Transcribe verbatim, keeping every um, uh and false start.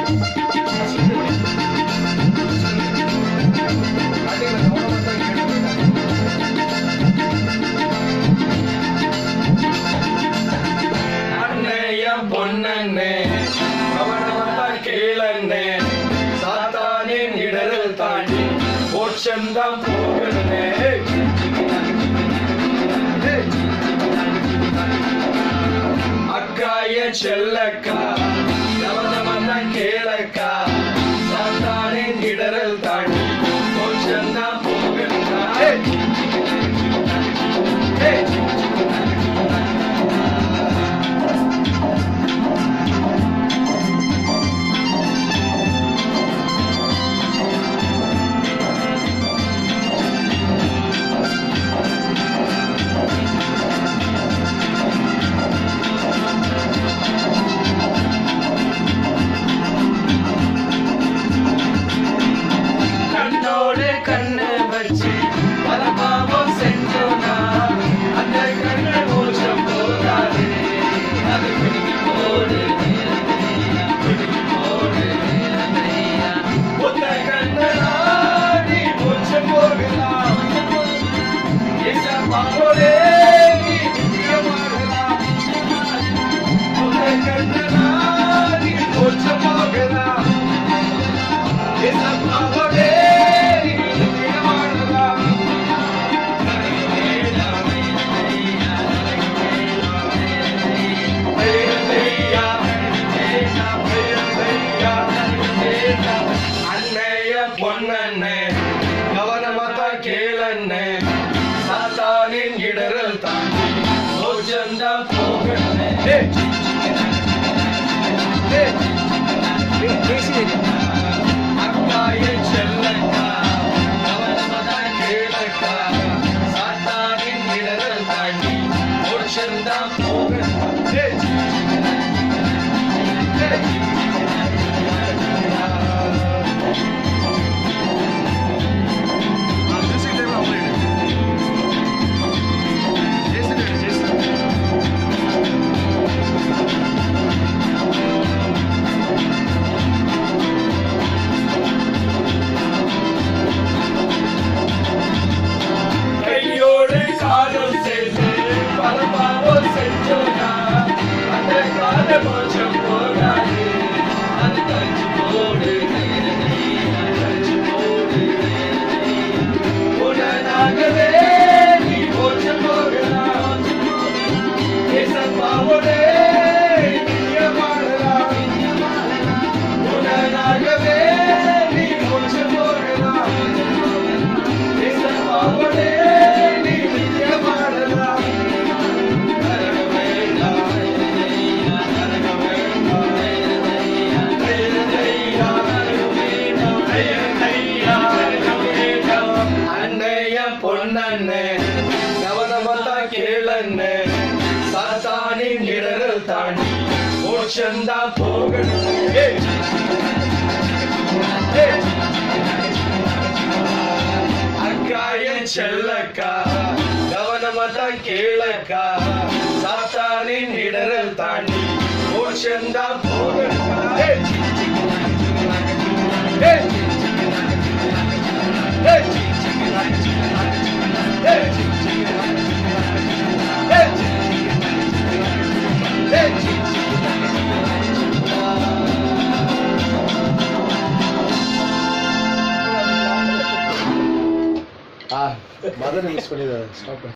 பொன்னே கவனமா கேளன்னே சாத்தானின் இடரல் தாண்டி மோட்சம்தான் போகணுமே அக்காய செல்லக்கா கவனமா கேளக்கா சாத்தானின் இடரல் தாண்டி மோட்சம்தான் போகணுமா பொன்னே கவனமா கேளன்னே சாத்தானின் இடரல் தாண்டி மோட்சம்தான் போகணுமே அக்காய செல்லக்கா கவனமா கேளக்கா சாத்தானின் இடரல் தாண்டி மோட்சம்தான் போகணுமே பொன்னே கவனமா கேளன்னே சாத்தானின் இடரல் தாண்டி மோட்சம்தான் போகணுமே அக்காய செல்லக்கா கவனமா கேளக்கா சாத்தானின் இடரல் தாண்டி மோட்சம்தான் போகணுமே Ah, mother miss பண்ணி ஸ்டாப்